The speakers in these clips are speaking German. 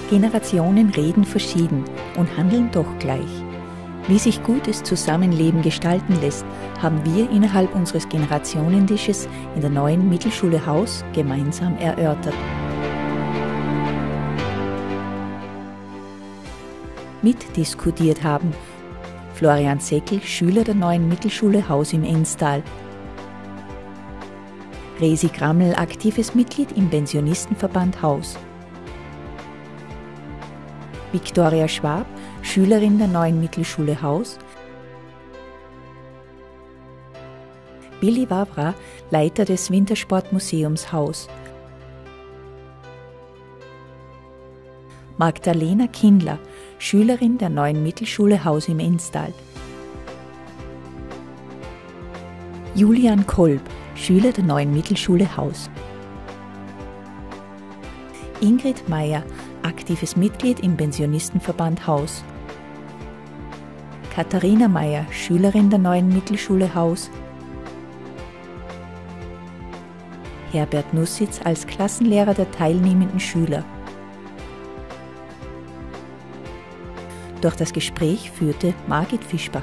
Generationen reden verschieden und handeln doch gleich. Wie sich gutes Zusammenleben gestalten lässt, haben wir innerhalb unseres Generationentisches in der neuen Mittelschule Haus gemeinsam erörtert. Mitdiskutiert haben Florian Seckel, Schüler der neuen Mittelschule Haus im Enstal, Resi Grammel, aktives Mitglied im Pensionistenverband Haus, Viktoria Schwab, Schülerin der neuen Mittelschule Haus, Billy Wawra, Leiter des Wintersportmuseums Haus, Magdalena Kindler, Schülerin der neuen Mittelschule Haus im Enstal, Julian Kolb, Schüler der neuen Mittelschule Haus, Ingrid Meyer, aktives Mitglied im Pensionistenverband Haus, Katharina Meyer, Schülerin der neuen Mittelschule Haus, Herbert Nussitz als Klassenlehrer der teilnehmenden Schüler. Durch das Gespräch führte Margit Fischbacher.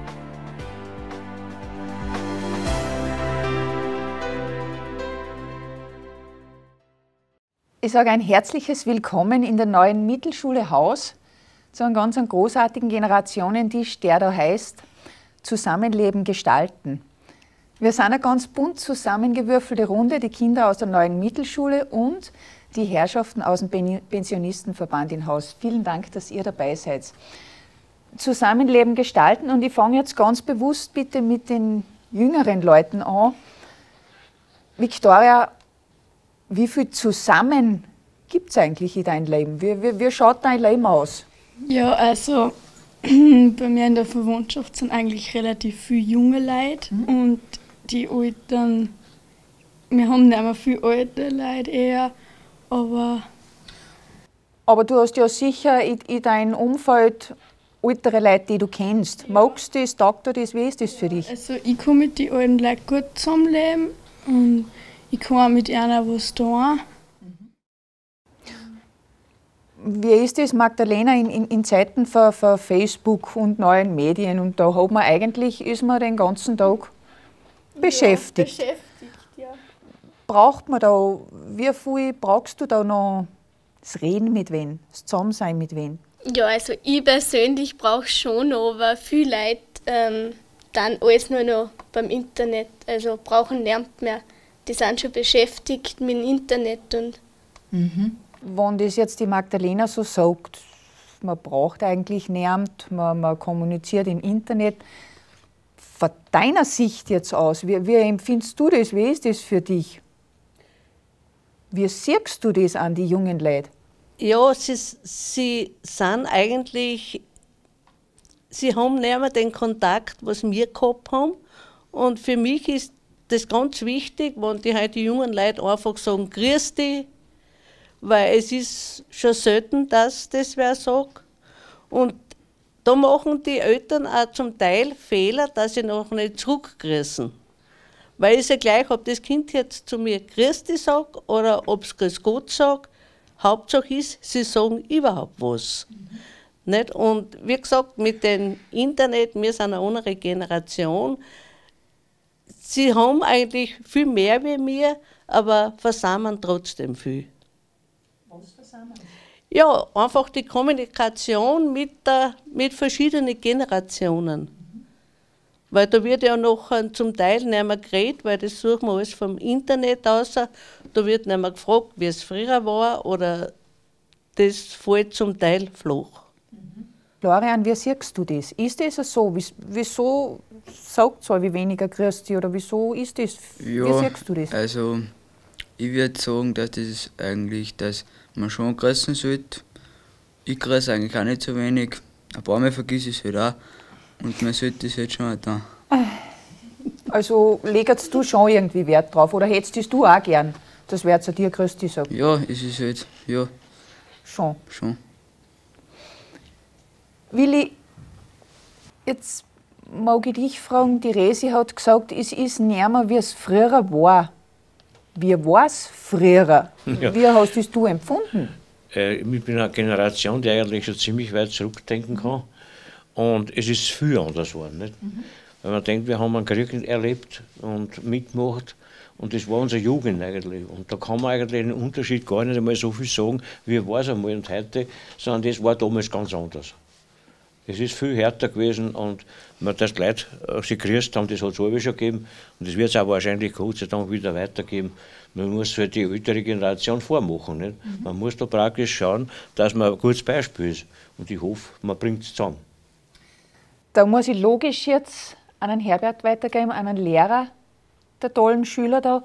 Ich sage ein herzliches Willkommen in der neuen Mittelschule Haus zu einem ganz großartigen Generationentisch, der da heißt Zusammenleben gestalten. Wir sind eine ganz bunt zusammengewürfelte Runde, die Kinder aus der neuen Mittelschule und die Herrschaften aus dem Pensionistenverband in Haus. Vielen Dank, dass ihr dabei seid. Zusammenleben gestalten, und ich fange jetzt ganz bewusst bitte mit den jüngeren Leuten an. Viktoria, wie viel zusammen gibt es eigentlich in deinem Leben? Wie schaut dein Leben aus? Ja, also bei mir in der Verwandtschaft sind eigentlich relativ viele junge Leute und die Alten, wir haben nicht mehr viele alte Leute eher, aber du hast ja sicher in deinem Umfeld ältere Leute, die du kennst. Magst du das, taugt dir das, wie ist das für dich? Also ich kann mit den alten Leuten gut zusammenleben und ich kann auch mit einer was tun. Wie ist das, Magdalena, in Zeiten von Facebook und neuen Medien? Und da hat man eigentlich, ist man den ganzen Tag beschäftigt. Ja, beschäftigt, ja. Braucht man da, wie viel brauchst du da noch das Reden mit wem, das Zusammensein mit wem? Ja, also ich persönlich brauche schon noch, aber viele Leute dann alles nur noch beim Internet, also brauchen lernt mehr. Die sind schon beschäftigt mit dem Internet. Und Wenn das jetzt die Magdalena so sagt, man braucht eigentlich niemand, man kommuniziert im Internet. Von deiner Sicht jetzt aus, wie empfindest du das? Wie ist das für dich? Wie siehst du das an die jungen Leute? Ja, sie sind eigentlich, sie haben nicht mehr den Kontakt, was wir gehabt haben. Und für mich ist das ganz wichtig, wenn die jungen Leute einfach sagen, grüß dich, weil es ist schon selten, dass das wer sagt. Und da machen die Eltern auch zum Teil Fehler, dass sie noch nicht zurückgrüßen. Weil ich ja gleich, ob das Kind jetzt zu mir grüß dich sagt oder ob es grüß Gott sagt, Hauptsache ist, sie sagen überhaupt was. Nicht? Und wie gesagt, mit dem Internet, wir sind eine andere Generation, sie haben eigentlich viel mehr wie wir, aber versammeln trotzdem viel. Was versammeln? Ja, einfach die Kommunikation mit verschiedenen Generationen. Weil da wird ja noch zum Teil nicht mehr geredet, weil das suchen wir alles vom Internet aus. Da wird nicht mehr gefragt, wie es früher war, oder das fällt zum Teil flach. Florian, wie siehst du das? Ist das so? Wieso sagt es wie weniger grüß dich, oder wieso ist das? Ja, wie siehst du das? Also ich würde sagen, dass man schon grüßen sollte. Ich grüße eigentlich auch nicht so wenig. Ein paar Mal vergiss ich es halt auch. Und man sollte das halt schon auch tun. Also legst du schon irgendwie Wert drauf, oder hättest du auch gern, dass wer zu dir grüß dich sagt? Ja, es ist halt, ja. Schon. Willi, jetzt mag ich dich fragen, die Resi hat gesagt, es ist nicht mehr, wie es früher war. Wie war es früher? Ja. Wie hast du es empfunden? ich bin eine Generation, die eigentlich schon ziemlich weit zurückdenken kann. Und es ist viel anders geworden. Nicht? Weil man denkt, wir haben einen Krieg erlebt und mitgemacht. Und das war unsere Jugend eigentlich. Und da kann man eigentlich den Unterschied gar nicht einmal so viel sagen, wie war es einmal und heute, sondern das war damals ganz anders. Es ist viel härter gewesen und dass die Leute sich gerührt haben, das hat es schon gegeben. Und das wird es auch wahrscheinlich Gott sei Dank wieder weitergeben. Man muss für die ältere Generation vormachen. Nicht? Man muss da praktisch schauen, dass man ein gutes Beispiel ist. Und ich hoffe, man bringt es zusammen. Da muss ich logisch jetzt an einen Herbert weitergeben, an einen Lehrer der tollen Schüler da.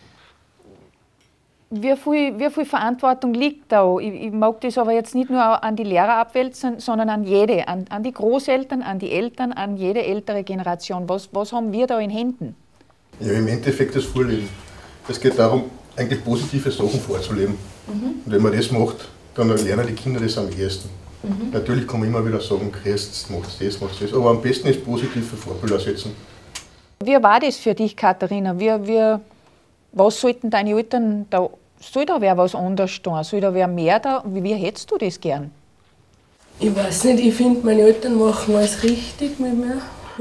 Wie viel Verantwortung liegt da? Ich mag das aber jetzt nicht nur an die Lehrer abwälzen, sondern an jede, an die Großeltern, an die Eltern, an jede ältere Generation. Was haben wir da in Händen? Ja, im Endeffekt das Vorleben. Es geht darum, eigentlich positive Sachen vorzuleben. Und wenn man das macht, dann lernen die Kinder das am ehesten. Natürlich kann man immer wieder sagen, Christ, machst das, aber am besten ist positive Vorbilder setzen. Wie war das für dich, Katharina? Was sollten deine Eltern da, soll da wer was anderes tun? Soll da wer mehr da? Wie hättest du das gern? Ich weiß nicht, ich finde, meine Eltern machen alles richtig mit mir.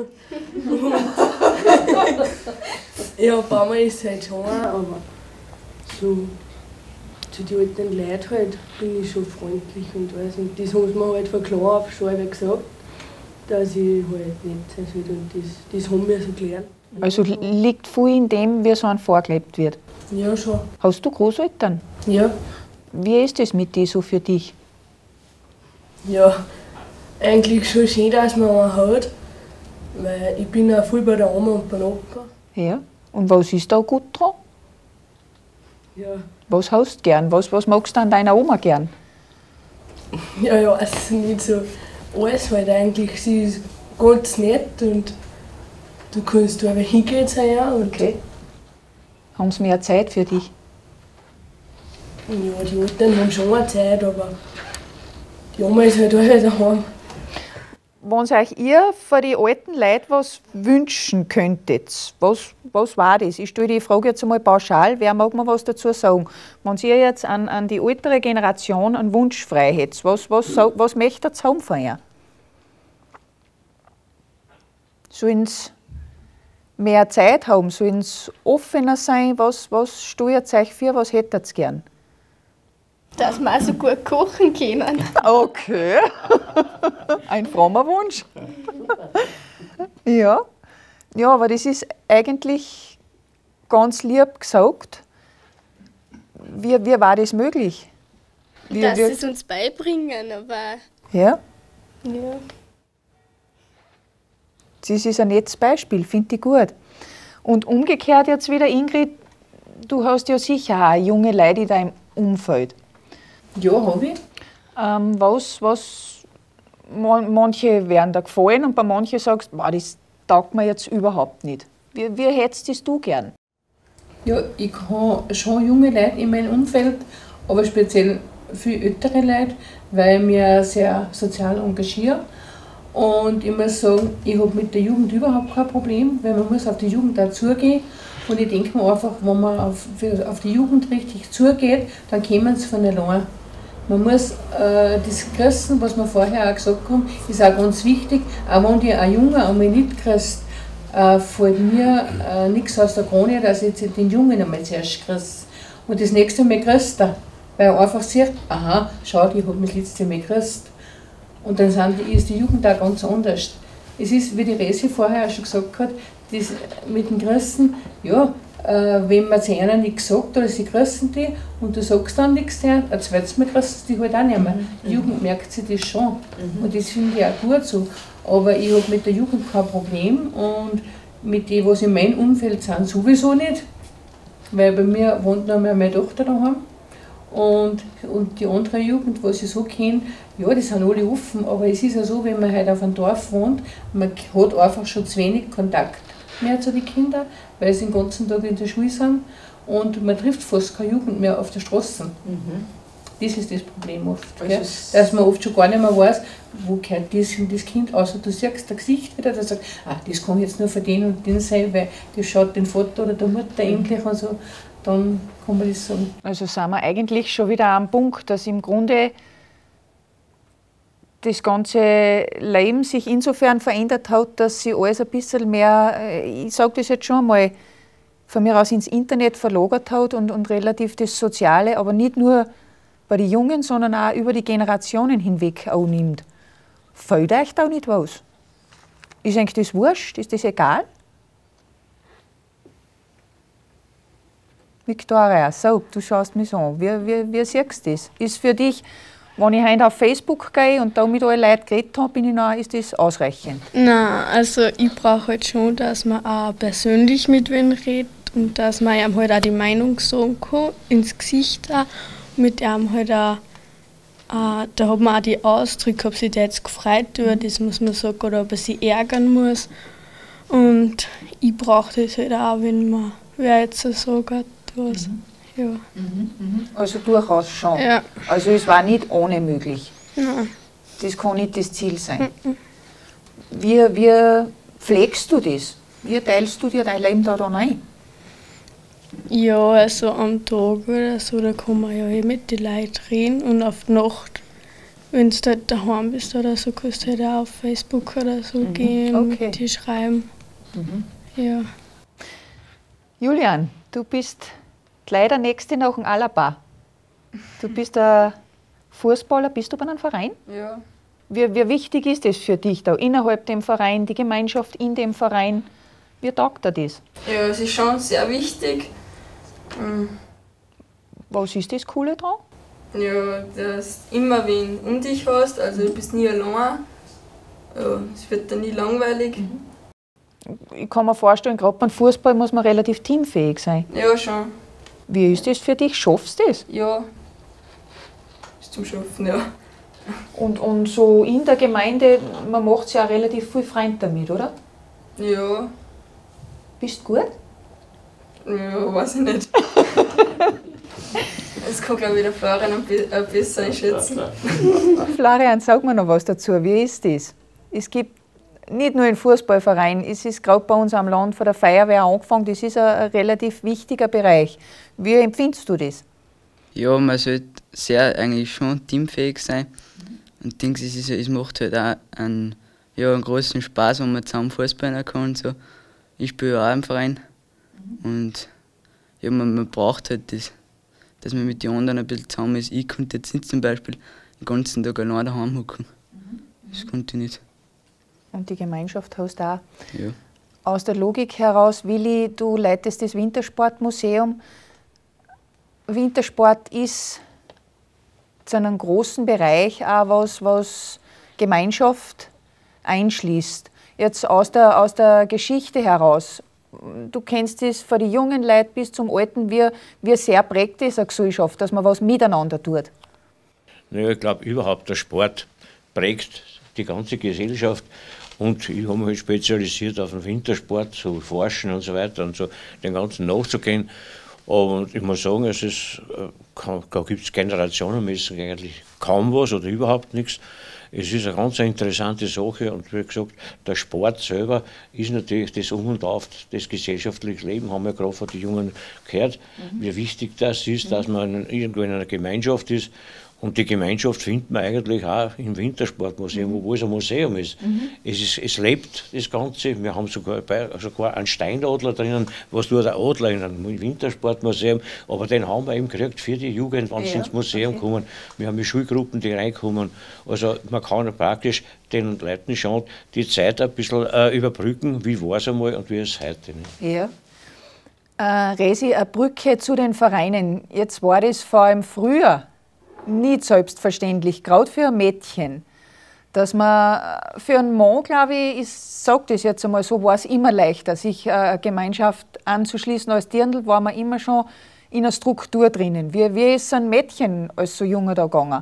Ja, ein paar Mal ist es halt schon, aber so zu den alten Leuten halt bin ich schon freundlich und alles. Und das haben sie mir halt von klein auf schon gesagt, dass ich halt nicht sein soll. Und das haben wir so gelernt. Also liegt viel in dem, wie so ein vorgelebt wird? Ja, schon. Hast du Großeltern? Ja. Wie ist das mit dir so für dich? Ja, eigentlich schon schön, dass man einen hat, weil ich bin auch viel bei der Oma und beim Opa. Ja. Und was ist da gut dran? Ja. Was hast du gern? Was magst du an deiner Oma gern? Ja, ja, also nicht so alles halt eigentlich. Sie ist ganz nett und du kannst da hingehen zu ihr. Okay. Haben sie mehr Zeit für dich? Ja, die Eltern haben schon eine Zeit, aber die Oma ist halt alle daheim. Wenn euch ihr von den alten Leuten was wünschen könntet, was war das? Ich stelle die Frage jetzt einmal pauschal, wer mag mir was dazu sagen? Wenn ihr jetzt an die ältere Generation einen Wunsch frei hättet, was möchtet ihr haben von ihr? Sollen sie mehr Zeit haben? Sollen sie offener sein? Was steuert euch für? Was hättet ihr gern? Dass wir auch so gut kochen können. Okay. Ein frommer Wunsch. Ja. Ja, aber das ist eigentlich ganz lieb gesagt. Wie war das möglich? Dass sie es uns beibringen, aber ja. ja. Das ist ein nettes Beispiel, finde ich gut. Und umgekehrt jetzt wieder, Ingrid, du hast ja sicher auch junge Leute in deinem Umfeld. Ja, habe ich. Manche werden da gefallen und bei manchen sagst du, das taugt mir jetzt überhaupt nicht. Wie hättest du gern? Ja, ich habe schon junge Leute in meinem Umfeld, aber speziell viel ältere Leute, weil ich mich sehr sozial engagiere. Und ich muss sagen, ich habe mit der Jugend überhaupt kein Problem, weil man muss auf die Jugend auch zugehen. Und ich denke mir einfach, wenn man auf die Jugend richtig zugeht, dann kommen sie von allein. Man muss das Christen, was wir vorher auch gesagt haben, ist auch ganz wichtig. Auch wenn die ein Junge einmal nicht kriegst, fällt mir nichts aus der Krone, dass ich jetzt den Jungen einmal zuerst kriegst. Und das nächste Mal kriegst du, weil er einfach sieht, aha, schau, ich habe mich das letzte Mal gekriegt. Und dann ist die Jugend auch ganz anders. Es ist, wie die Resi vorher auch schon gesagt hat, das mit den Christen, ja, wenn man zu einer nichts sagt oder sie grüßen die und du sagst dann nichts zu ein zweites Mal grüßen sie die halt auch nicht mehr. Die Jugend merkt sich das schon und das finde ich auch gut so. Aber ich habe mit der Jugend kein Problem und mit denen, was in meinem Umfeld sind, sowieso nicht. Weil bei mir wohnt noch meine Tochter daheim und die andere Jugend, was ich so kenne, ja, die sind alle offen, aber es ist ja so, wenn man halt auf einem Dorf wohnt, man hat einfach schon zu wenig Kontakt mehr zu den Kindern, weil sie den ganzen Tag in der Schule sind und man trifft fast keine Jugend mehr auf der Straße. Das ist das Problem oft, also dass man oft schon gar nicht mehr weiß, wo gehört das und das Kind, außer du siehst das Gesicht wieder, der sagt, das kann jetzt nur für den und den sein, weil das schaut den Vater oder der Mutter ähnlich und so. dann kann man das sagen. Also sind wir eigentlich schon wieder am Punkt, dass im Grunde das ganze Leben sich insofern verändert hat, dass sich alles ein bisschen mehr, ich sage das jetzt schon einmal, von mir aus ins Internet verlagert hat und relativ das Soziale, aber nicht nur bei den Jungen, sondern auch über die Generationen hinweg auch nimmt. Fällt euch da nicht was? Ist eigentlich das wurscht? Ist das egal? Victoria, sag, du schaust mich an. Wie siehst du das? Ist für dich, wenn ich heute auf Facebook gehe und da mit allen Leuten geredet habe, ist das ausreichend? Nein, also ich brauche halt schon, dass man auch persönlich mit wem redet und dass man ihm halt auch die Meinung sagen kann, ins Gesicht auch. Mit ihm halt auch, da hat man auch die Ausdrücke, ob sich der jetzt gefreut wird, das muss man sagen, oder ob er sich ärgern muss. Und ich brauche das halt auch, wenn man wer jetzt so sagt, was. Ja. Also durchaus schon. Ja. Also es war nicht ohne möglich. Nein. Das kann nicht das Ziel sein. Wie pflegst du das? Wie teilst du dir dein Leben da dann ein? Ja, also am Tag oder so, da kann man ja mit den Leuten reden und auf die Nacht, wenn du halt daheim bist oder so, kannst du halt auch auf Facebook oder so gehen, mit dir schreiben. Ja. Julian, du bist gleich der Nächste nach dem Alaba. Du bist ein Fußballer, bist du bei einem Verein? Ja. Wie wichtig ist das für dich da innerhalb dem Verein, die Gemeinschaft in dem Verein? Wie taugt dir das? Ja, es ist schon sehr wichtig. Was ist das Coole daran? Ja, dass du immer wen um dich hast, also du bist nie allein. Ja, es wird dann nie langweilig. Ich kann mir vorstellen, gerade beim Fußball muss man relativ teamfähig sein. Ja, schon. Wie ist das für dich? Schaffst du das? Ja, ist zum Schaffen, ja. Und so in der Gemeinde, man macht ja auch relativ viel Freunde damit, oder? Ja. Bist du gut? Ja, weiß ich nicht. Das kann, glaube ich, der Florian besser einschätzen. Florian, sag mir noch was dazu. Wie ist das? Es gibt nicht nur einen Fußballverein, es ist gerade bei uns am Land von der Feuerwehr angefangen, das ist ein relativ wichtiger Bereich. Wie empfindest du das? Ja, man sollte eigentlich schon teamfähig sein. Und Dings, es macht halt auch einen großen Spaß, wenn man zusammen Fußballen kann und so. Ich spiele ja auch im Verein. Und ja, man braucht halt das, dass man mit den anderen ein bisschen zusammen ist. Ich konnte jetzt nicht zum Beispiel den ganzen Tag allein daheim hocken. Das konnte ich nicht. Und die Gemeinschaft hast du auch. Ja. Aus der Logik heraus, Willi, du leitest das Wintersportmuseum. Wintersport ist zu einem großen Bereich auch was Gemeinschaft einschließt. Jetzt aus der Geschichte heraus, du kennst das von den jungen Leuten bis zum Alten, wie sehr prägt das eine Gesellschaft, dass man was miteinander tut? Naja, ich glaube überhaupt, der Sport prägt die ganze Gesellschaft. Und ich habe mich halt spezialisiert auf den Wintersport, so Forschen und so weiter und so den ganzen nachzugehen. Und ich muss sagen, da gibt es generationenmäßig eigentlich kaum was oder überhaupt nichts. Es ist eine ganz interessante Sache und wie gesagt, der Sport selber ist natürlich das Um und Auf des gesellschaftlichen Lebens, haben wir gerade von den Jungen gehört, wie wichtig das ist, dass man irgendwo in einer Gemeinschaft ist. Und die Gemeinschaft findet man eigentlich auch im Wintersportmuseum, obwohl es ein Museum ist. Es lebt das Ganze. Wir haben sogar einen Steinadler drinnen, was nur der Adler in einem Wintersportmuseum. Aber den haben wir eben gekriegt für die Jugend, wenn sie ins Museum kommen. Wir haben die Schulgruppen, die reinkommen. Also man kann praktisch den Leuten schon die Zeit ein bisschen überbrücken, wie war es einmal und wie ist es heute. Ja. Resi, eine Brücke zu den Vereinen. Jetzt war das vor allem früher nicht selbstverständlich, gerade für ein Mädchen, dass man für einen Mann, glaube ich, sage das jetzt einmal so, war es immer leichter, sich eine Gemeinschaft anzuschließen. Als Dirndl war man immer schon in einer Struktur drinnen. Wie ist ein Mädchen als so Junge da gegangen?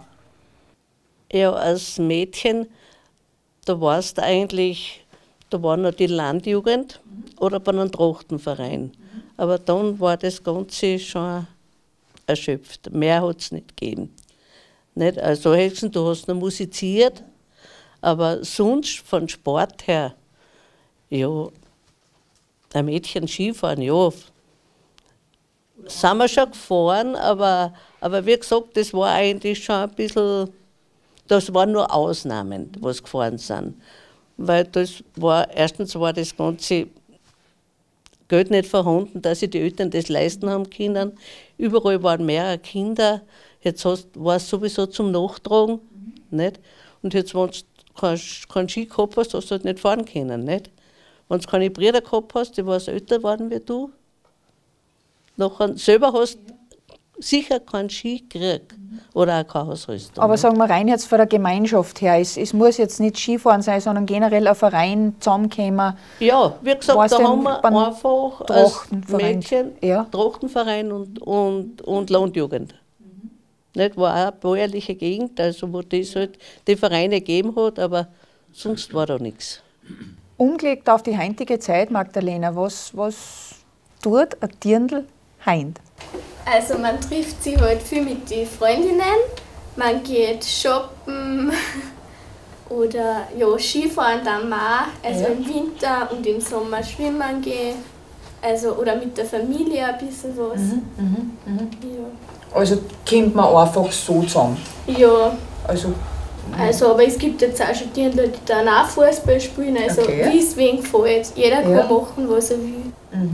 Ja, als Mädchen, da warst eigentlich, da war noch die Landjugend oder bei einem Trachtenverein. Aber dann war das Ganze schon erschöpft. Mehr hat es nicht gegeben. Nicht? Also Hexen, du hast noch musiziert, aber sonst von Sport her, ja, ein Mädchen Skifahren, ja. sind wir schon gefahren, aber wie gesagt, das war eigentlich schon ein bisschen, das waren nur Ausnahmen, was gefahren sind. Weil erstens war das ganze Geld nicht vorhanden, dass sich die Eltern das leisten haben können. Überall waren mehrere Kinder. Jetzt war es sowieso zum Nachtragen. Nicht? Und jetzt, wenn du keinen Ski gehabt hast, hast du halt nicht fahren können. Nicht? Wenn du keine Brüder gehabt hast, die was älter waren wie du, nachher selber hast sicher keinen Ski gekriegt oder auch keine Ausrüstung. Aber sagen wir rein jetzt von der Gemeinschaft her, es muss jetzt nicht Skifahren sein, sondern generell ein Verein zusammenkommen. Ja, wie gesagt, da haben wir einfach als Mädchen ja. Trachtenverein und Landjugend. Nicht, war auch eine bäuerliche Gegend, also wo das halt die Vereine gegeben hat, aber sonst war da nichts. Umgelegt auf die heutige Zeit, Magdalena, was tut ein Dirndl heint? Also man trifft sich halt viel mit den Freundinnen, man geht shoppen oder ja, Skifahren dann auch, also im Winter und im Sommer schwimmen gehen, also oder mit der Familie ein bisschen was. Ja. Also kommt man einfach so zusammen? Ja. Also, aber es gibt jetzt auch schon die dann auch Fußball spielen, also wie es wem gefällt. Jeder kann machen, was er will.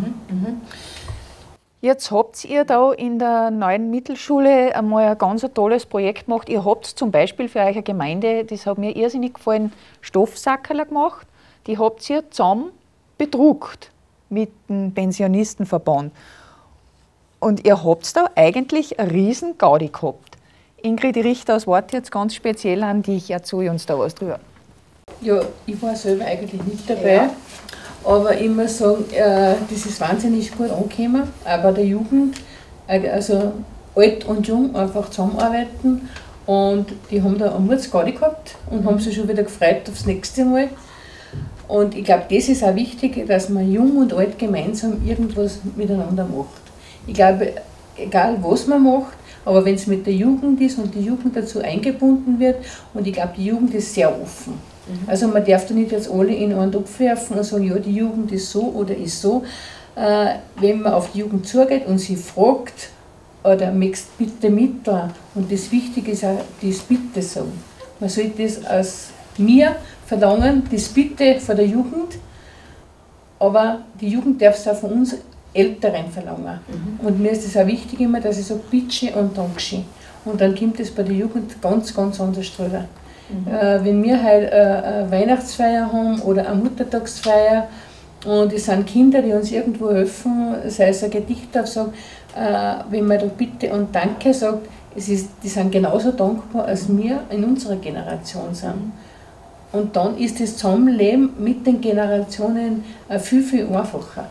Jetzt habt ihr da in der neuen Mittelschule einmal ein ganz tolles Projekt gemacht. Ihr habt zum Beispiel für eure Gemeinde, das hat mir irrsinnig gefallen, Stoffsackerl gemacht. Die habt ihr zusammen bedruckt mit dem Pensionistenverband. Und ihr habt da eigentlich eine riesen Gaudi gehabt. Ingrid Richter, das Wort jetzt ganz speziell an dich. Erzähl uns da was drüber. Ja, ich war selber eigentlich nicht dabei. Aber ich muss sagen, das ist wahnsinnig gut angekommen, auch bei der Jugend. Also alt und jung einfach zusammenarbeiten. Und die haben da eine Mutsgaudi gehabt und haben sich schon wieder gefreut aufs nächste Mal. Und ich glaube, das ist auch wichtig, dass man jung und alt gemeinsam irgendwas miteinander macht. Ich glaube, egal was man macht, aber wenn es mit der Jugend ist und die Jugend dazu eingebunden wird, und ich glaube, die Jugend ist sehr offen. Also man darf da nicht jetzt alle in einen Topf werfen und sagen, ja, die Jugend ist so oder ist so. Wenn man auf die Jugend zugeht und sie fragt, oder möchtest bitte mit da, und das Wichtige ist auch das Bitte sagen. Man sollte das aus mir verlangen, das Bitte von der Jugend, aber die Jugend darf es auch von uns Älteren verlangen. Und mir ist es auch wichtig immer, dass ich sage, Bitte und Dankeschön. Und dann kommt es bei der Jugend ganz, ganz anders drüber. Wenn wir halt eine Weihnachtsfeier haben oder eine Muttertagsfeier und es sind Kinder, die uns irgendwo helfen, sei es ein Gedicht aufsagen, wenn man da Bitte und Danke sagt, die sind genauso dankbar, als wir in unserer Generation sind. Und dann ist das Zusammenleben mit den Generationen viel, viel einfacher.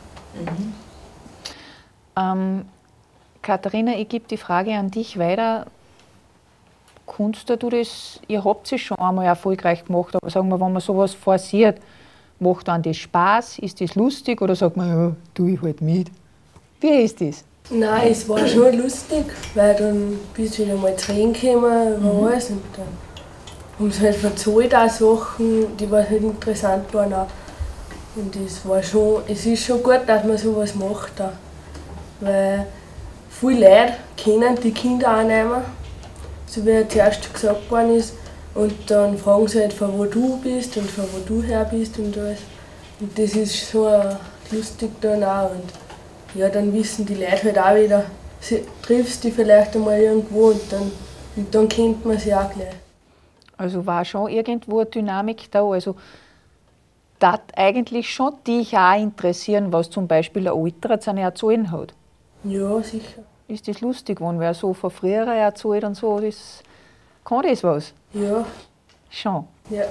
Katharina, ich gebe die Frage an dich weiter. Kannst du das, ihr habt es schon einmal erfolgreich gemacht, aber sagen wir, wenn man sowas forciert, macht dann das Spaß, ist das lustig oder sagt man, ja, tue ich halt mit? Wie ist das? Nein, es war schon lustig, weil dann bist du wieder mal reingekommen über alles und dann haben sie halt erzählt auch Sachen, die halt interessant waren auch. Und es ist schon gut, dass man sowas macht auch, weil viele Leute kennen die Kinder auch nicht mehr, so wie zuerst gesagt worden ist. Und dann fragen sie halt, von wo du bist und von wo du her bist und alles. Und das ist so lustig dann auch. Und ja, dann wissen die Leute halt auch wieder, triffst du vielleicht einmal irgendwo und dann kennt man sie auch gleich. Also war schon irgendwo eine Dynamik da. Also das eigentlich schon dich auch interessieren, was zum Beispiel ein Älterer zu erzählen hat. Ja, sicher. Ist das lustig, wenn wer so von früher erzählt und so, kann das was? Ja. Schon? Ja.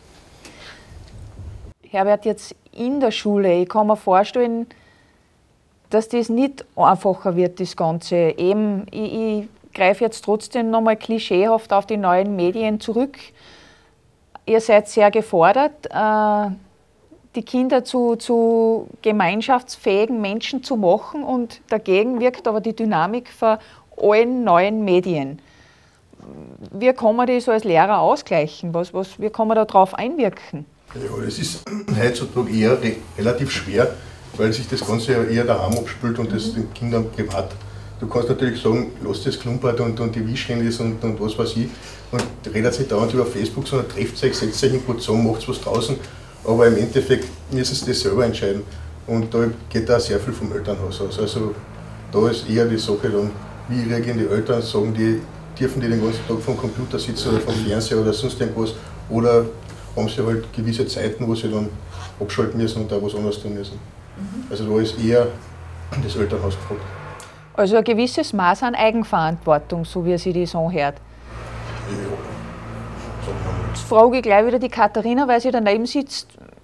Herbert, jetzt in der Schule, ich kann mir vorstellen, dass das nicht einfacher wird, das Ganze. Eben, ich greife jetzt trotzdem nochmal klischeehaft auf die neuen Medien zurück. Ihr seid sehr gefordert, die Kinder zu gemeinschaftsfähigen Menschen zu machen, und dagegen wirkt aber die Dynamik von allen neuen Medien. Wie kann man das als Lehrer ausgleichen? Wie kann man darauf einwirken? Ja, das ist heutzutage eher relativ schwer, weil sich das Ganze ja eher daheim abspielt und das den Kindern privat Du kannst natürlich sagen, lass das klumpert und die Wischchen ist und was weiß ich. Und redet sich dauernd über Facebook, sondern trefft euch, setzt euch irgendwo zusammen, macht was draußen. Aber im Endeffekt müssen sie das selber entscheiden. Und da geht auch sehr viel vom Elternhaus aus. Also da ist eher die Sache dann, wie reagieren die Eltern, sagen die, dürfen die den ganzen Tag vom Computer sitzen oder vom Fernseher oder sonst irgendwas. Oder haben sie halt gewisse Zeiten, wo sie dann abschalten müssen und da was anderes tun müssen. Also da ist eher das Elternhaus gefragt. Also ein gewisses Maß an Eigenverantwortung, so wie sie das anhört. Ja, sagen wir mal. Jetzt frage ich gleich wieder die Katharina, weil sie daneben sitzt.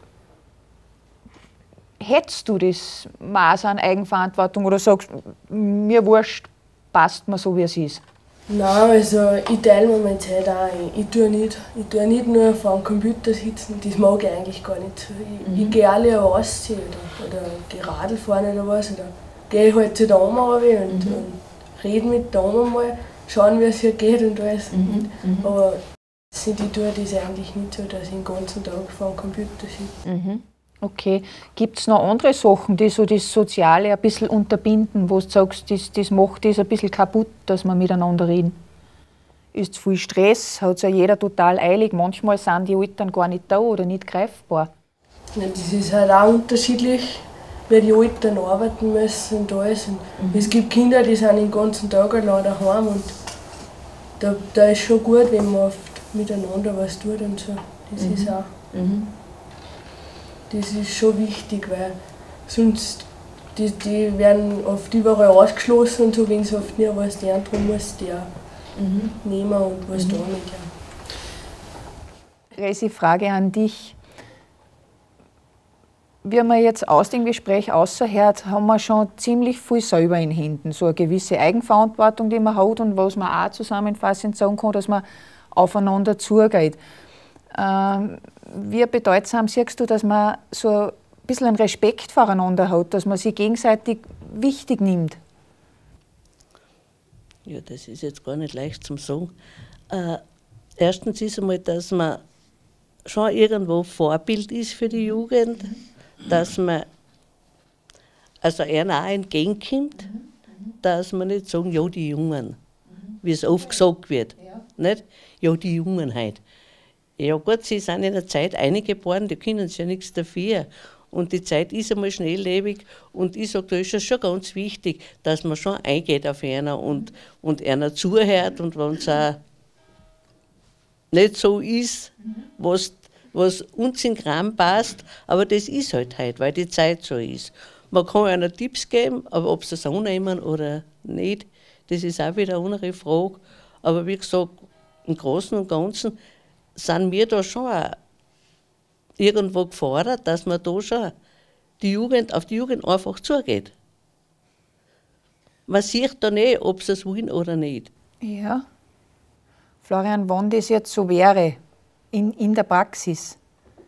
Hättest du das Maß an Eigenverantwortung oder sagst mir wurscht, passt mir so wie es ist? Nein, also ich teile mir meine Zeit auch ein. Ich tue nicht nur vor dem Computer sitzen, das mag ich eigentlich gar nicht so. Ich gehe alle rausziehen oder gehe Radl fahren oder was. Oder gehe halt zu der Oma runter und rede mit der Oma mal, schauen wie es ihr geht und alles. Aber ich tue das eigentlich nicht so, dass ich den ganzen Tag vor dem Computer sitze. Okay. Gibt es noch andere Sachen, die so das Soziale ein bisschen unterbinden, wo du sagst, das macht das ein bisschen kaputt, dass wir miteinander reden? Ist zu viel Stress, hat es ja jeder total eilig. Manchmal sind die Eltern gar nicht da oder nicht greifbar. Ja, das ist halt auch unterschiedlich, wie die Eltern arbeiten müssen und alles. Und es gibt Kinder, die sind den ganzen Tag allein daheim und da ist schon gut, wenn man oft miteinander was tut und so. Das ist auch. Das ist schon wichtig, weil sonst die werden oft überall ausgeschlossen und so, wenn sie oft nie was lernen, darum muss die auch nehmen und was damit. Ja. Resi, Frage an dich. Wie man jetzt aus dem Gespräch außerhört, haben wir schon ziemlich viel selber in Händen. So eine gewisse Eigenverantwortung, die man hat und was man auch zusammenfassend sagen kann, dass man aufeinander zugeht. Wie bedeutsam siehst du, dass man so ein bisschen einen Respekt voreinander hat, dass man sich gegenseitig wichtig nimmt? Ja, das ist jetzt gar nicht leicht zum sagen. Erstens ist einmal, dass man schon irgendwo Vorbild ist für die Jugend, dass man also einer auch entgegenkommt, dass man nicht sagen, ja, die Jungen, wie es oft gesagt wird. Nicht? Ja, die Jungen heute. Ja gut, sie sind in der Zeit eingeboren, die können ja nichts dafür. Und die Zeit ist einmal schnelllebig und ich sage, da ist es schon ganz wichtig, dass man schon eingeht auf einer und einer zuhört und wenn es auch nicht so ist, was uns in den Kram passt, aber das ist halt heute, weil die Zeit so ist. Man kann einer Tipps geben, aber ob sie es annehmen oder nicht, das ist auch wieder eine andere Frage. Aber wie gesagt, im Großen und Ganzen sind wir da schon auch irgendwo gefordert, dass man da schon auf die Jugend einfach zugeht. Man sieht da nicht, ob sie es wollen oder nicht. Ja. Florian, wenn das jetzt so wäre, in der Praxis,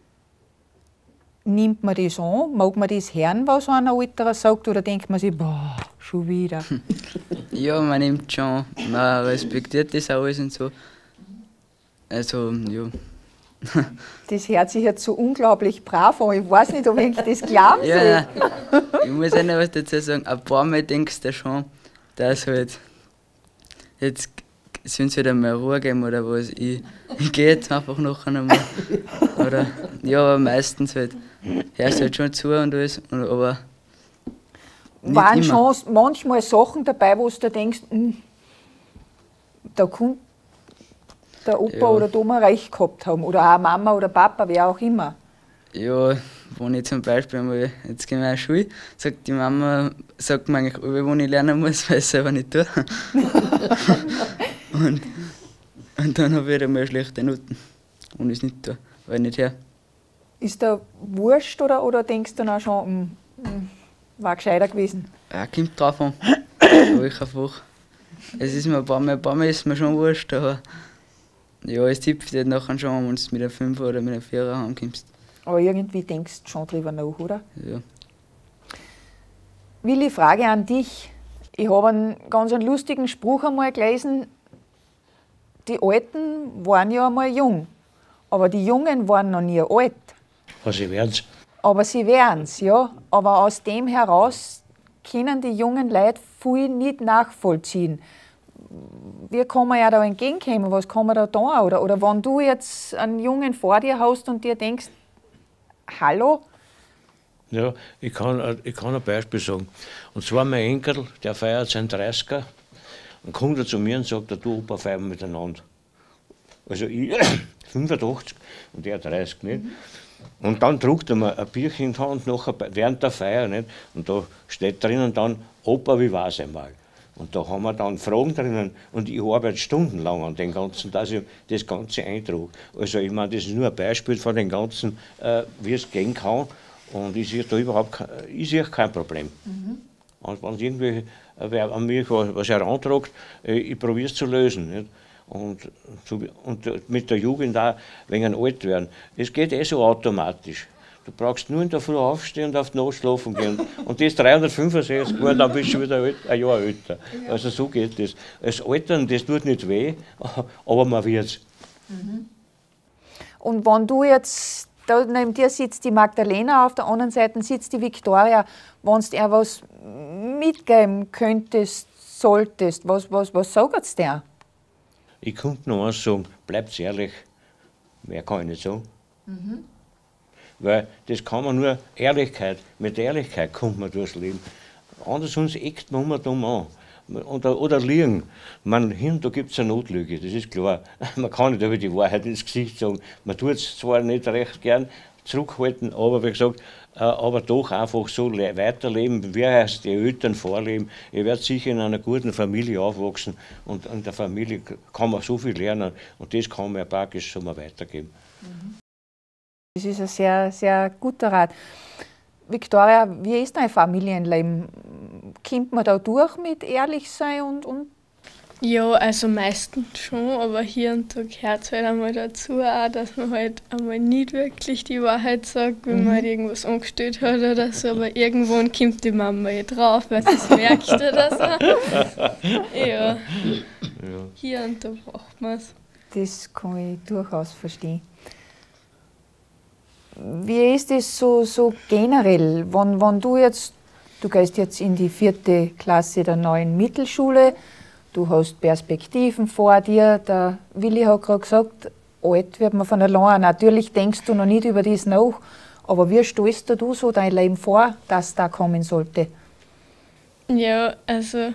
nimmt man das an? Mag man das hören, was einer Älterer sagt, oder denkt man sich, boah, schon wieder? Ja, man nimmt schon, man respektiert das alles und so. Also, ja. Das hört sich jetzt so unglaublich brav an. Ich weiß nicht, ob ich das glauben soll. Ja, ich muss auch noch was dazu sagen. Ein paar Mal denkst du schon, dass halt jetzt sollen sie halt einmal Ruhe geben oder was. Ich gehe jetzt einfach nachher einmal. Oder, ja, aber meistens halt hörst du halt schon zu und alles, aber nicht waren immer. schon manchmal Sachen dabei, wo du dir denkst, da kommt der Opa oder die Oma recht gehabt haben. Oder auch Mama oder Papa, wer auch immer. Ja, wenn ich zum Beispiel einmal, jetzt gehen wir in die Schule, sagt die Mama, sagt mir eigentlich, wo ich lernen muss, weil ich es selber nicht tue. und dann habe ich einmal schlechte Noten, wenn ich es nicht tue, weil ich nicht her. Ist da wurscht oder denkst du dann auch schon, war gescheiter gewesen? Ja, kommt drauf an. Welcher Fach. Es ist mir ein paar Mal ist mir schon wurscht, aber ja, es tippt halt nachher schon, wenn du mit einer 5 oder mit einer 4 heimkommst. Aber irgendwie denkst du schon drüber nach, oder? Ja. Willi, Frage an dich. Ich habe einen ganz lustigen Spruch einmal gelesen. Die Alten waren ja einmal jung, aber die Jungen waren noch nie alt. Aber sie werden's. Aber sie wären es, ja. Aber aus dem heraus können die jungen Leute viel nicht nachvollziehen. Wie kann man ja da entgegenkommen? Was kann man da tun? Oder wenn du jetzt einen Jungen vor dir hast und dir denkst, hallo? Ja, ich kann ein Beispiel sagen. Und zwar mein Enkel, der feiert seinen 30er und kommt er zu mir und sagt, du Opa, feiern wir miteinander. Also ich 85 und der 30, nicht? Und dann druckt er mir ein Bierchen in die Hand nachher, während der Feier, nicht? Und da steht drinnen dann, Opa, wie war's einmal? Und da haben wir dann Fragen drinnen und ich arbeite stundenlang an den ganzen, dass ich das Ganze eintrage. Also ich meine, das ist nur ein Beispiel von den ganzen, wie es gehen kann. Und ich sehe da überhaupt kein Problem. Und wenn irgendwie wer an mich was herantragt, ich probiere es zu lösen. Nicht? Und mit der Jugend auch wegen alt werden. Es geht so automatisch. Du brauchst nur in der Früh aufstehen und auf die Nacht schlafen gehen. Und das 365 Mal, dann bist du wieder ein Jahr älter. Also so geht das. Das Altern, das tut nicht weh, aber man wird's. Und wenn du jetzt, da neben dir sitzt die Magdalena, auf der anderen Seite sitzt die Viktoria, wenn du ihr was mitgeben könntest, solltest, was sagt der? Ich könnte noch eins sagen, bleibt ehrlich, mehr kann ich nicht sagen. Weil das kann man nur Ehrlichkeit, mit Ehrlichkeit kommt man durchs Leben. Anders sonst eckt man immer dumm an. Oder liegen. Da gibt es eine Notlüge, das ist klar. Man kann nicht über die Wahrheit ins Gesicht sagen. Man tut es zwar nicht recht gern zurückhalten, aber wie gesagt, aber doch einfach so weiterleben, wie es die Eltern vorleben. Ich werde sicher in einer guten Familie aufwachsen und in der Familie kann man so viel lernen und das kann man praktisch so mal weitergeben. Das ist ein sehr, sehr guter Rat. Viktoria, wie ist dein Familienleben? Kommt man da durch mit ehrlich sein und? Ja, also meistens schon, aber hier und da gehört es halt einmal dazu auch, dass man halt einmal nicht wirklich die Wahrheit sagt, wenn man halt irgendwas angestellt hat oder so, aber irgendwann kommt die Mama drauf, weil sie es merkt oder so. Ja. Hier und da braucht man es. Das kann ich durchaus verstehen. Wie ist es so generell, wenn du gehst jetzt in die 4. Klasse der neuen Mittelschule, du hast Perspektiven vor dir, der Willi hat gerade gesagt, alt wird man von allein. Natürlich denkst du noch nicht über das nach, aber wie stellst du so dein Leben vor, dass da kommen sollte? Ja, also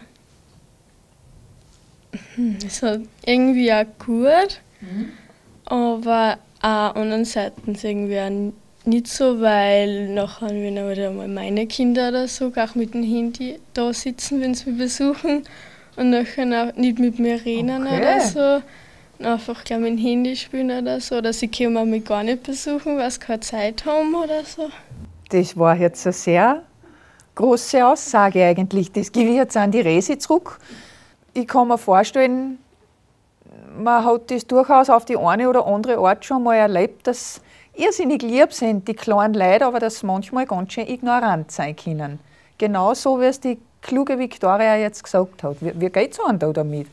es hat irgendwie auch gut, aber auch andererseits irgendwie auch nicht so, weil nachher, wenn einmal meine Kinder oder so auch mit dem Handy da sitzen, wenn sie mich besuchen und nachher auch nicht mit mir reden oder so, und einfach gleich mit dem Handy spielen oder so, oder sie können mich gar nicht besuchen, weil sie keine Zeit haben oder so. Das war jetzt eine sehr große Aussage eigentlich. Das gebe ich jetzt an die Resi zurück. Ich kann mir vorstellen, man hat das durchaus auf die eine oder andere Art schon mal erlebt, dass irrsinnig lieb sind, die kleinen Leute, aber dass sie manchmal ganz schön ignorant sein können. Genau so, wie es die kluge Viktoria jetzt gesagt hat. Wie geht es einem da damit?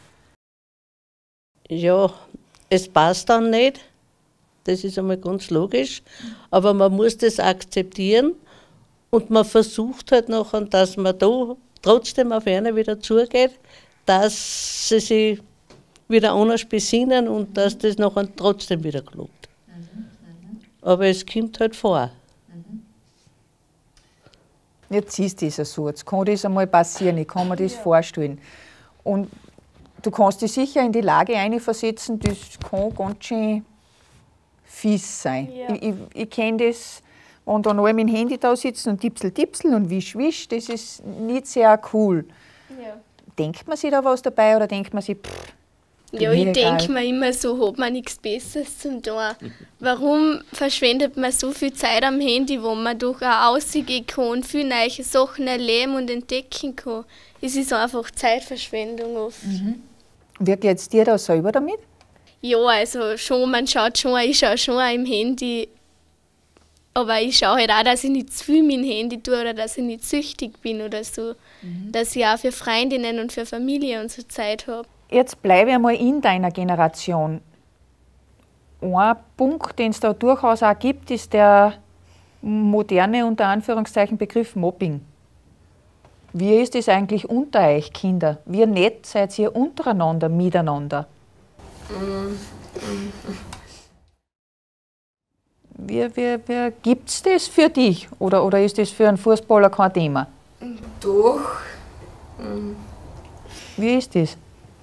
Ja, es passt dann nicht. Das ist einmal ganz logisch. Aber man muss das akzeptieren und man versucht halt nachher, dass man da trotzdem auf einer wieder zugeht, dass sie sich wieder anders besinnen und dass das nachher trotzdem wieder klappt. Aber es kommt halt vor. Jetzt siehst du das so, jetzt kann das einmal passieren, ich kann mir das vorstellen. Und du kannst dich sicher in die Lage einversetzen, das kann ganz schön fies sein. Ja. Ich kenne das, wenn dann alle mit dem Handy da sitzen und tipsel und wisch, das ist nicht sehr cool. Ja. Denkt man sich da was dabei oder denkt man sich, ja, ich denke mir immer so, hat man nichts Besseres zum tun. Warum verschwendet man so viel Zeit am Handy, wo man doch auch rausgehen kann, viele neue Sachen erleben und entdecken kann? Es ist einfach Zeitverschwendung oft. Wie geht es dir da selber damit? Ja, also schon, ich schaue schon auch im Handy, aber ich schaue halt auch, dass ich nicht zu viel mit dem Handy tue oder dass ich nicht süchtig bin oder so. Dass ich auch für Freundinnen und für Familie und so Zeit habe. Jetzt bleibe ich einmal in deiner Generation. Ein Punkt, den es da durchaus auch gibt, ist der moderne, unter Anführungszeichen, Begriff Mobbing. Wie ist es eigentlich unter euch, Kinder? Wie nett seid ihr untereinander, miteinander? Wie gibt es das für dich? Oder ist das für einen Fußballer kein Thema? Doch. Wie ist das?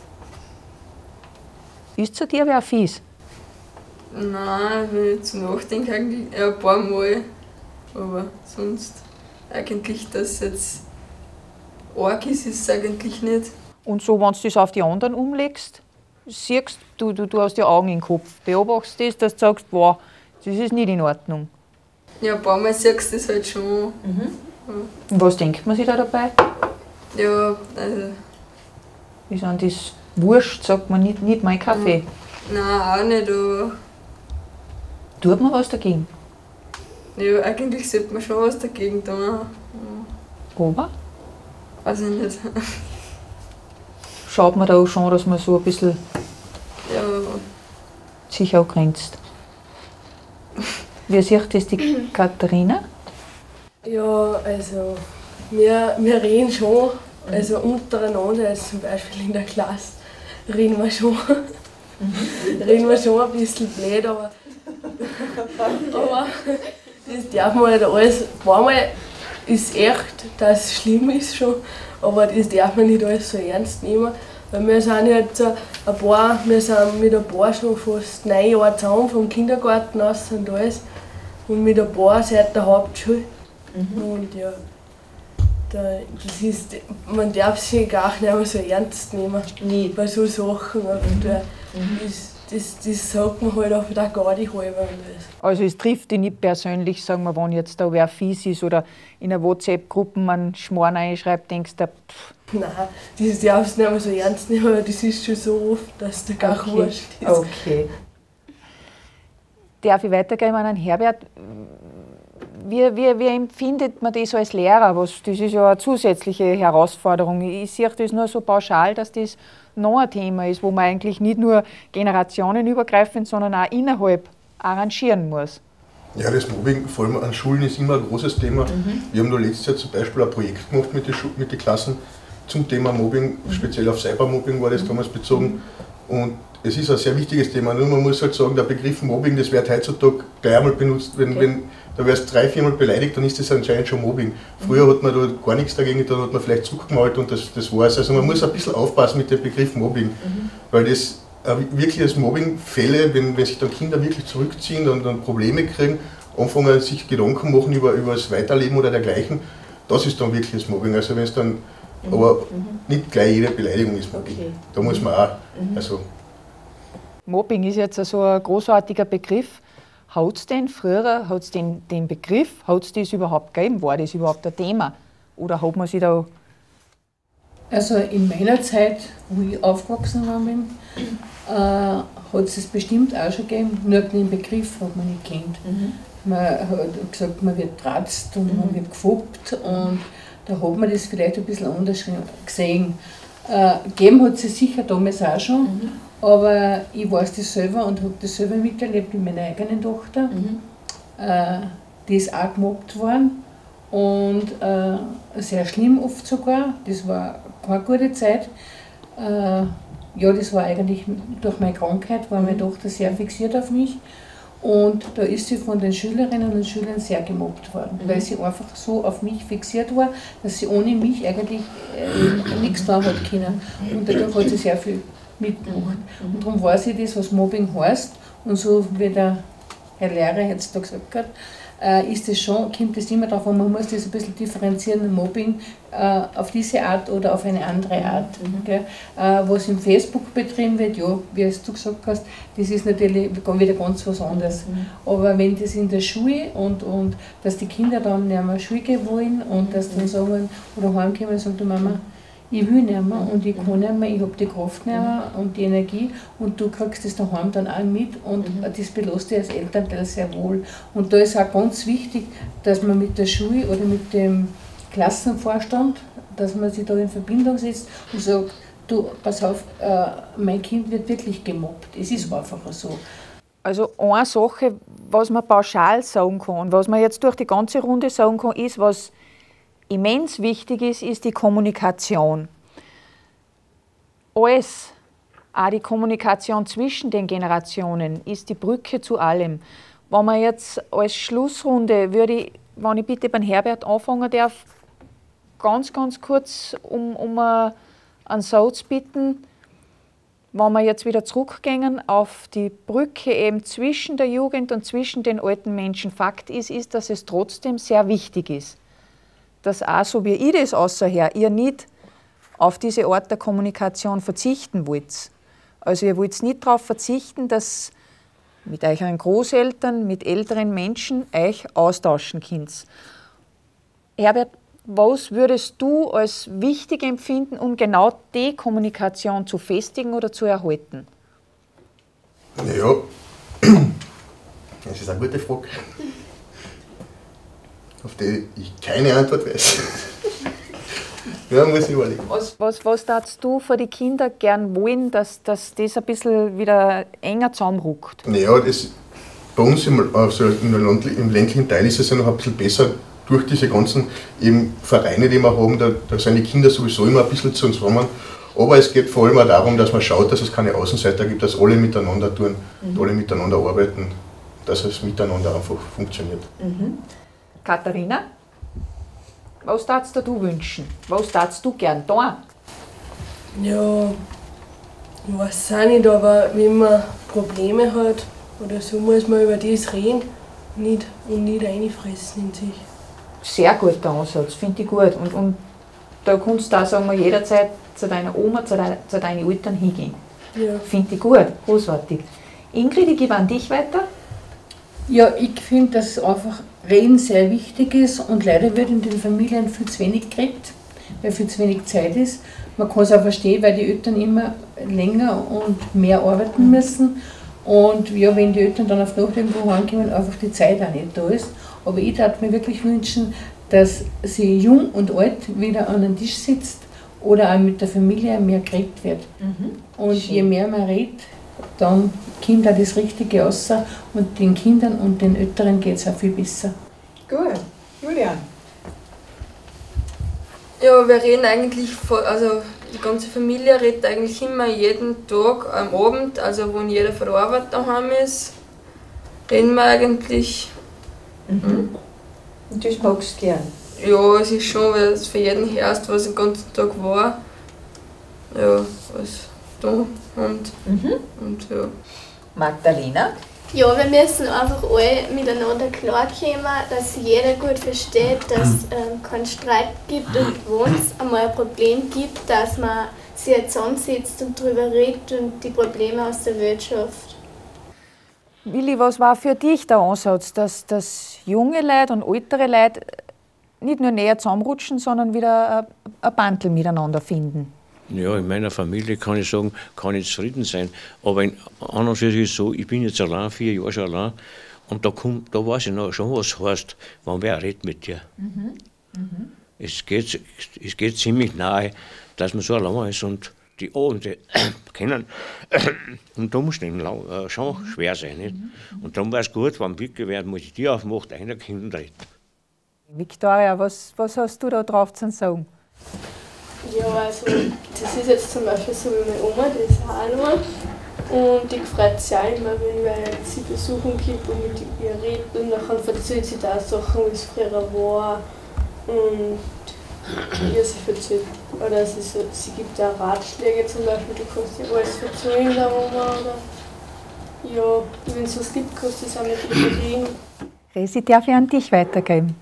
Ist zu dir wer fies? Nein, wenn ich jetzt nachdenke, eigentlich eher ein paar Mal. Aber sonst eigentlich, dass es jetzt arg ist, ist es eigentlich nicht. Und so, wenn du das auf die anderen umlegst, siehst du hast die Augen im Kopf, beobachtest das, dass du sagst, wow, das ist nicht in Ordnung. Ja, ein paar Mal siehst du das halt schon. Und was denkt man sich da dabei? Ja, also. Ist an das wurscht, sagt man nicht mein Kaffee. Nein, auch nicht, aber. Tut man was dagegen? Ja, eigentlich sollte man schon was dagegen tun. Aber? Weiß ich nicht. Schaut man da auch schon, dass man so ein bisschen Ja. sich auch grenzt. Wie sieht das die Katharina? Ja, also wir reden schon, also untereinander, also zum Beispiel in der Klasse, reden wir schon ein bisschen blöd, aber das darf man nicht alles. Manchmal ist echt, dass es schlimm ist schon, aber das darf man nicht alles so ernst nehmen. Weil wir sind jetzt wir sind mit ein paar schon fast 9 Jahre zusammen, vom Kindergarten aus und alles. Und mit ein paar seit der Hauptschule. Und ja, das ist, man darf sich gar nicht mehr so ernst nehmen bei so Sachen. Das sagt man halt auch gar nicht halber. Also es trifft dich nicht persönlich, sagen wir, wenn jetzt da wer fies ist oder in einer WhatsApp-Gruppe einen Schmarrn reinschreibt, denkst du, Nein, das darfst du nicht mehr so ernst nehmen, weil das ist schon so oft, dass der gar wurscht ist. Okay. Darf ich weitergehen an Herbert? Wie empfindet man das als Lehrer? Das ist ja eine zusätzliche Herausforderung. Ich sehe das nur so pauschal, dass das noch ein Thema ist, wo man eigentlich nicht nur generationenübergreifend, sondern auch innerhalb arrangieren muss. Ja, das Mobbing, vor allem an Schulen, ist immer ein großes Thema. Wir haben da letztes Jahr zum Beispiel ein Projekt gemacht mit den Klassen zum Thema Mobbing, speziell auf Cybermobbing war das damals bezogen. Und es ist ein sehr wichtiges Thema. Nur man muss halt sagen, der Begriff Mobbing, das wird heutzutage gleich einmal benutzt. Wenn da wirst 3-4 Mal beleidigt, dann ist das anscheinend schon Mobbing. Früher hat man da gar nichts dagegen, da hat man vielleicht zurückgemalt und das war's. Also man muss ein bisschen aufpassen mit dem Begriff Mobbing, weil das wirklich als Mobbingfälle, wenn sich dann Kinder wirklich zurückziehen und dann Probleme kriegen, anfangen sich Gedanken machen über das Weiterleben oder dergleichen, das ist dann wirklich das Mobbing. Also wenn es dann, aber nicht gleich jede Beleidigung ist Mobbing. Okay. Da muss man auch, also. Mobbing ist jetzt so ein großartiger Begriff. Hat es denn früher, den Begriff, hat es das überhaupt gegeben? War das überhaupt ein Thema? Oder hat man sich da... Also in meiner Zeit, wo ich aufgewachsen bin, hat es das bestimmt auch schon gegeben, nur den Begriff hat man nicht kennt. Man hat gesagt, man wird tratzt und man wird gefoppt und da hat man das vielleicht ein bisschen anders gesehen. Gegeben hat es sicher damals auch schon, aber ich weiß das selber und habe das selber miterlebt mit meiner eigenen Tochter. Die ist auch gemobbt worden und sehr schlimm oft sogar. Das war keine gute Zeit. Ja, das war eigentlich durch meine Krankheit, war meine Tochter sehr fixiert auf mich. Und da ist sie von den Schülerinnen und Schülern sehr gemobbt worden, weil sie einfach so auf mich fixiert war, dass sie ohne mich eigentlich nichts tun hat können. Und dadurch hat sie sehr viel mitgemacht. Und darum weiß ich das, was Mobbing heißt. Und so wie der Herr Lehrer jetzt da gesagt hat, ist es schon, kommt es immer darauf an, man muss das ein bisschen differenzieren, Mobbing auf diese Art oder auf eine andere Art. Was im Facebook betrieben wird, ja, wie es du gesagt hast, das ist natürlich wieder ganz was anderes. Aber wenn das in der Schule und dass die Kinder dann nicht mehr Schule gehen wollen und dass dann sagen, oder heimkommen und sagen, du Mama, ich will nicht mehr und ich kann nicht mehr, ich habe die Kraft nicht mehr und die Energie und du kriegst das daheim dann auch mit und das belastet dich als Elternteil sehr wohl. Und da ist auch ganz wichtig, dass man mit der Schule oder mit dem Klassenvorstand, dass man sich da in Verbindung setzt und sagt, du, pass auf, mein Kind wird wirklich gemobbt. Es ist einfach so. Also eine Sache, was man pauschal sagen kann, was man jetzt durch die ganze Runde sagen kann, ist, was immens wichtig ist, ist die Kommunikation. Alles, auch die Kommunikation zwischen den Generationen, ist die Brücke zu allem. Wenn man jetzt als Schlussrunde, wenn ich bitte beim Herbert anfangen darf, ganz kurz um einen Satz bitten, wenn wir jetzt wieder zurückgehen auf die Brücke eben zwischen der Jugend und zwischen den alten Menschen. Fakt ist, dass es trotzdem sehr wichtig ist, dass auch so wie ich das außerher, ihr nicht auf diese Art der Kommunikation verzichten wollt. Also ihr wollt nicht darauf verzichten, dass mit euren Großeltern, mit älteren Menschen euch austauschen könnt. Herbert, was würdest du als wichtig empfinden, um genau die Kommunikation zu festigen oder zu erhalten? Naja, das ist eine gute Frage, auf die ich keine Antwort weiß. Ja, muss ich überlegen. Was darfst du für die Kinder gern wollen, dass das ein bisschen wieder enger zusammenrückt? Naja, bei uns im ländlichen Teil ist es ja noch ein bisschen besser durch diese ganzen eben Vereine, die wir haben. Da sind die Kinder sowieso immer ein bisschen zusammen. Aber es geht vor allem auch darum, dass man schaut, dass es keine Außenseiter gibt, dass alle miteinander tun, alle miteinander arbeiten, dass es miteinander einfach funktioniert. Katharina? Was darfst du wünschen? Was darfst du gern tun? Ja, ich weiß auch nicht, aber wenn man Probleme hat oder so, muss man über das reden nicht reinfressen in sich. Sehr guter Ansatz, finde ich gut. Und da kannst du auch, sagen wir, jederzeit zu deiner Oma, zu deinen Eltern hingehen. Ja. Finde ich gut, großartig. Ingrid, ich gebe an dich weiter. Ja, ich finde, dass einfach Reden sehr wichtig ist und leider wird in den Familien viel zu wenig geredet, weil viel zu wenig Zeit ist. Man kann es auch verstehen, weil die Eltern immer länger und mehr arbeiten müssen und ja, wenn die Eltern dann auf Nacht irgendwo heimkommen, einfach die Zeit auch nicht da ist. Aber ich würde mir wirklich wünschen, dass sie jung und alt wieder an den Tisch sitzt oder auch mit der Familie mehr geredet wird. Und schön. Je mehr man redet, dann kommt auch das Richtige raus und den Kindern und den Älteren geht es auch viel besser. Gut. Julian? Ja, wir reden eigentlich, also die ganze Familie redet eigentlich immer jeden Tag am Abend, also wenn jeder von der Arbeit daheim ist, reden wir eigentlich. Und das magst du gern? Ja, es ist schon, weil es für jeden hörst, was den ganzen Tag war. Ja, was da und ja. Magdalena? Ja, wir müssen einfach alle miteinander klarkommen, dass jeder gut versteht, dass es keinen Streit gibt und wenn es einmal ein Problem gibt, dass man sich zusammensetzt und darüber redet und die Probleme aus der Welt schafft. Willi, was war für dich der Ansatz, dass junge Leute und ältere Leute nicht nur näher zusammenrutschen, sondern wieder ein Bandel miteinander finden? Ja, in meiner Familie kann ich sagen, kann ich zufrieden sein. Aber an und für sich ist es so, ich bin jetzt allein, 4 Jahre schon allein. Und da weiß ich noch schon, was heißt, wenn wer redet mit dir. Es geht ziemlich nahe, dass man so allein ist und die Abende können unter Umständen schon schwer sein. Nicht? Und darum wäre es gut, wenn wirklich wer die Tür aufmacht, einer kommt und redet. Victoria, was hast du da drauf zu sagen? Ja, also das ist jetzt zum Beispiel so wie meine Oma, die ist auch noch. Und die freut sich auch immer, wenn wir sie besuchen gibt und mit ihr redet. Und dann erzählt sie da Sachen, wie es früher war. Und ja, sie erzählt. Oder sie gibt auch Ratschläge zum Beispiel, du kannst dir alles erzählen, der Oma. Oder ja, wenn es was gibt, kannst du es auch mit ihr reden. Resi, darf ich an dich weitergeben?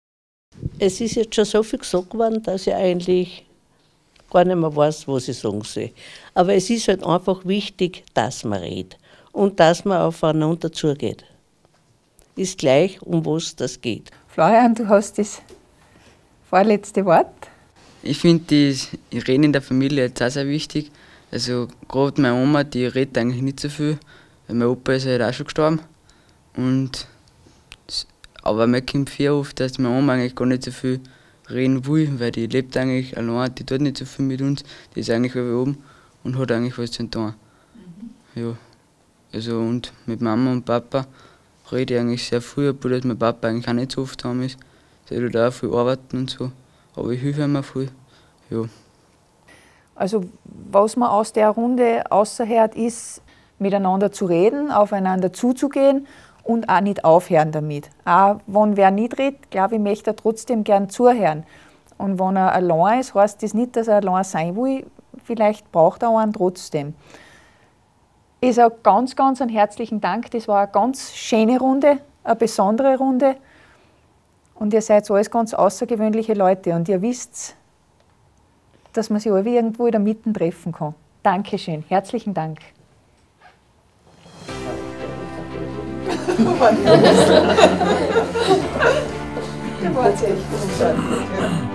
Es ist jetzt schon so viel gesagt worden, dass ich eigentlich gar nicht mehr weiß, was ich sagen soll. Aber es ist halt einfach wichtig, dass man redet und dass man aufeinander zugeht. Ist gleich, um was das geht. Florian, du hast das vorletzte Wort. Ich finde das Reden in der Familie jetzt auch sehr wichtig. Also gerade meine Oma, die redet eigentlich nicht so viel, weil mein Opa ist halt auch schon gestorben. Aber mir kommt viel oft, dass meine Oma eigentlich gar nicht so viel reden will, weil die lebt eigentlich allein, die tut nicht so viel mit uns, die ist eigentlich oben und hat eigentlich was zu tun. Ja. Also und mit Mama und Papa rede ich eigentlich sehr viel, obwohl mein Papa eigentlich auch nicht so oft daheim ist. Sie tut auch viel arbeiten und so. aber ich helfe immer viel. Ja. Also was man aus der Runde außerhört, ist, miteinander zu reden, aufeinander zuzugehen und auch nicht aufhören damit. Auch wenn wer nicht redet, glaube ich, möchte er trotzdem gern zuhören. Und wenn er allein ist, heißt das nicht, dass er allein sein will. Vielleicht braucht er einen trotzdem. Ich sage ganz, ganz einen herzlichen Dank. Das war eine ganz schöne Runde, eine besondere Runde. Und ihr seid alles ganz außergewöhnliche Leute. Und ihr wisst, dass man sich alle irgendwo in der Mitte treffen kann. Dankeschön. Herzlichen Dank. Der war jetzt echt großartig.